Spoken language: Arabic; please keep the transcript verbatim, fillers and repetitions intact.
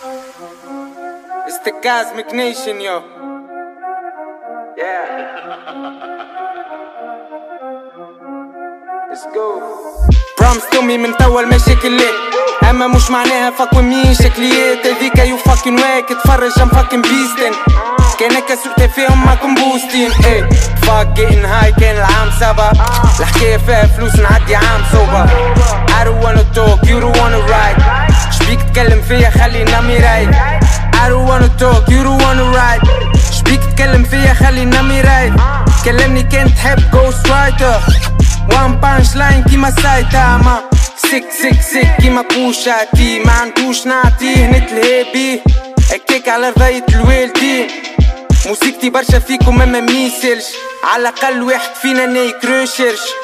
It's the Cosmic Nation, yo. Yeah. Let's go. Promise to me من طول مشاكلات، اما مش معناها فك ومين شكليات هذيك يو فاكين واك تفرج ام فاكين بيستن كانك صرت فيهم معكم بوستين. ايه فاك جيتن هاي كان العام سبعة، الحكاية فيها فلوس نعدي عام صوبة. I don't wanna talk you don't wanna ride، شبيك تكلم فيا خلينا مراي. I don't wanna talk you don't wanna ride، شبيك تكلم فيا خلينا مراي. كلمني كان تحب ghost writer، وان بانش لاين كيما سايتاما. سك سك سك كيما كوشاتي، ما عندوش نعطيه نتلهي هكاك على رضاية الوالدين. موسيقتي برشا فيكم اما ميسلش، على الاقل واحد فينا نيكروشرش.